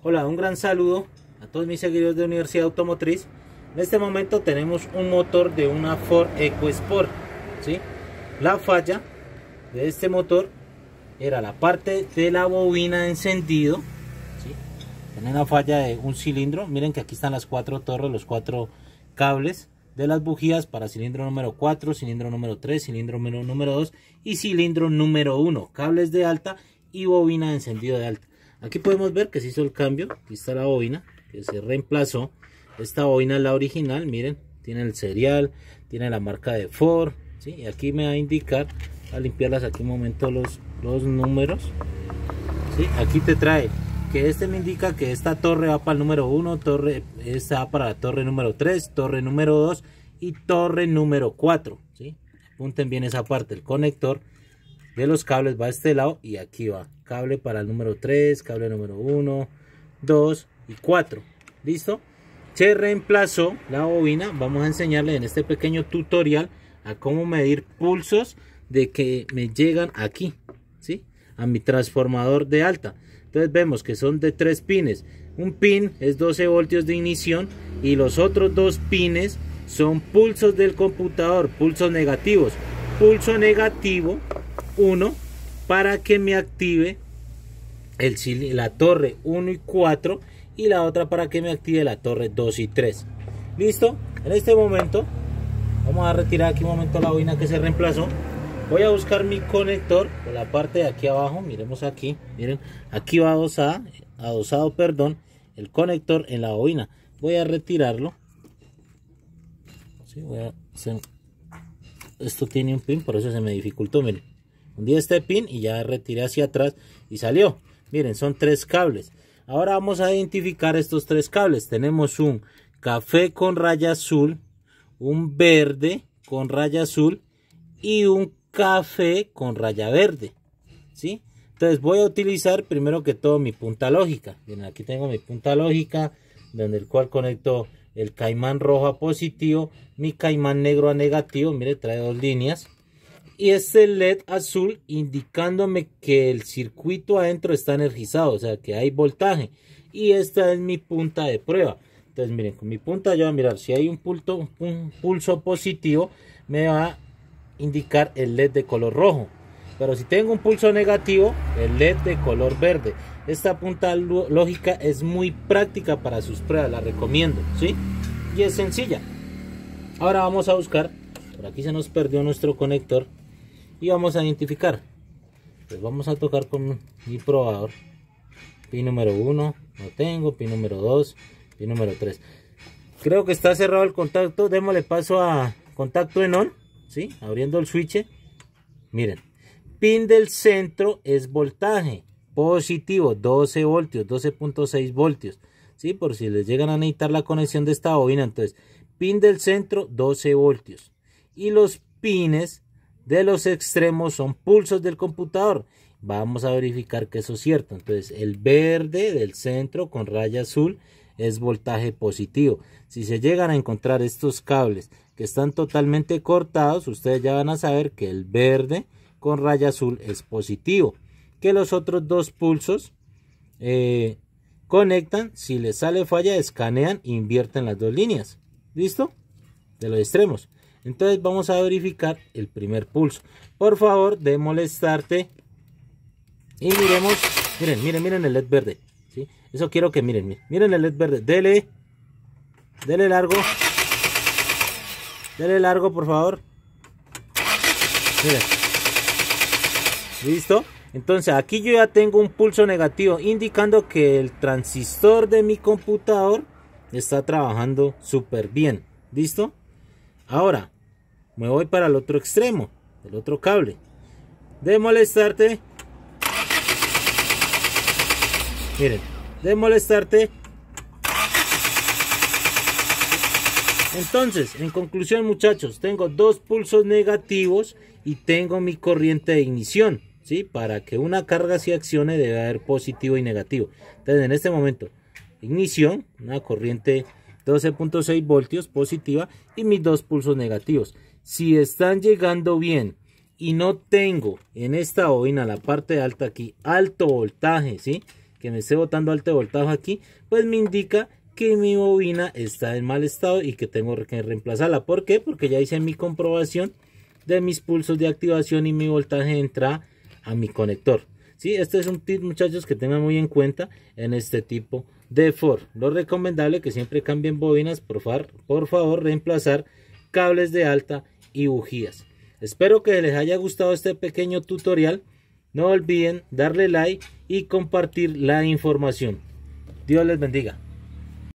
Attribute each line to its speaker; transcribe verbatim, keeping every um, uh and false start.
Speaker 1: Hola, un gran saludo a todos mis seguidores de Universidad Automotriz. En este momento tenemos un motor de una Ford EcoSport, ¿sí? La falla de este motor era la parte de la bobina de encendido, ¿sí? Tiene una falla de un cilindro. Miren que aquí están las cuatro torres, los cuatro cables de las bujías para cilindro número cuatro, cilindro número tres, cilindro número dos y cilindro número uno. Cables de alta y bobina de encendido de alta. Aquí podemos ver que se hizo el cambio. Aquí está la bobina que se reemplazó. Esta bobina es la original, miren, tiene el serial, tiene la marca de Ford, ¿sí? Y aquí me va a indicar, a limpiarlas aquí un momento los, los números, ¿sí? Aquí te trae que este me indica que esta torre va para el número uno, torre, esta va para la torre número tres, torre número dos y torre número cuatro, ¿sí? Apunten bien esa parte, el conector de los cables va a este lado y aquí va cable para el número tres, cable número uno, dos y cuatro. ¿Listo? Se reemplazó la bobina. Vamos a enseñarle en este pequeño tutorial a cómo medir pulsos de que me llegan aquí, ¿sí? A mi transformador de alta. Entonces vemos que son de tres pines. Un pin es doce voltios de ignición y los otros dos pines son pulsos del computador, pulsos negativos. Pulso negativo uno para que me active el, la torre uno y cuatro y la otra para que me active la torre dos y tres. Listo. En este momento vamos a retirar aquí un momento la bobina que se reemplazó. Voy a buscar mi conector por la parte de aquí abajo. Miremos aquí, miren, aquí va adosada, adosado, perdón, el conector en la bobina. Voy a retirarlo. Sí, voy a hacer... Esto tiene un pin, por eso se me dificultó, miren. Hundí este pin y ya retiré hacia atrás y salió. Miren, son tres cables. Ahora vamos a identificar estos tres cables. Tenemos un café con raya azul, un verde con raya azul y un café con raya verde, ¿sí? Entonces voy a utilizar primero que todo mi punta lógica. Miren, aquí tengo mi punta lógica, donde el cual conecto el caimán rojo a positivo, mi caimán negro a negativo. Mire, trae dos líneas. Y este L E D azul indicándome que el circuito adentro está energizado, o sea que hay voltaje. Y esta es mi punta de prueba. Entonces miren, con mi punta yo voy a mirar si hay un pulso, un pulso positivo, me va a indicar el L E D de color rojo. Pero si tengo un pulso negativo, el L E D de color verde. Esta punta lógica es muy práctica para sus pruebas, la recomiendo, ¿sí? Y es sencilla. Ahora vamos a buscar, por aquí se nos perdió nuestro conector. Y vamos a identificar. Pues vamos a tocar con mi probador. Pin número uno, no tengo. Pin número dos, pin número tres. Creo que está cerrado el contacto. Démosle paso a contacto en on, ¿sí? Abriendo el switch. Miren, pin del centro es voltaje positivo, doce voltios, doce punto seis voltios, ¿sí? Por si les llegan a necesitar la conexión de esta bobina. Entonces, pin del centro, doce voltios. Y los pines de los extremos son pulsos del computador. Vamos a verificar que eso es cierto. Entonces el verde del centro con raya azul es voltaje positivo. Si se llegan a encontrar estos cables que están totalmente cortados, ustedes ya van a saber que el verde con raya azul es positivo. Que los otros dos pulsos eh, conectan. Si les sale falla, escanean e invierten las dos líneas. ¿Listo? De los extremos. Entonces vamos a verificar el primer pulso. Por favor, de molestarte. Y miremos. Miren, miren, miren el L E D verde, ¿sí? Eso quiero que miren. Miren, miren el L E D verde. Dele. Dele largo. Dele largo, por favor. Miren. ¿Listo? Entonces aquí yo ya tengo un pulso negativo, indicando que el transistor de mi computador está trabajando súper bien. ¿Listo? Ahora me voy para el otro extremo, el otro cable. De molestarte. Miren, de molestarte. Entonces, en conclusión, muchachos, tengo dos pulsos negativos y tengo mi corriente de ignición, ¿sí? Para que una carga se accione debe haber positivo y negativo. Entonces, en este momento, ignición, una corriente doce punto seis voltios positiva y mis dos pulsos negativos. Si están llegando bien y no tengo en esta bobina, la parte alta aquí, alto voltaje, ¿sí? que me esté botando alto voltaje aquí, pues me indica que mi bobina está en mal estado y que tengo que reemplazarla. ¿Por qué? Porque ya hice mi comprobación de mis pulsos de activación y mi voltaje de entrada a mi conector. ¿Sí? Este es un tip, muchachos, que tengan muy en cuenta en este tipo de Ford. Lo recomendable que siempre cambien bobinas, por favor, por favor reemplazar cables de alta y bujías. Espero que les haya gustado este pequeño tutorial. No olviden darle like y compartir la información. Dios les bendiga.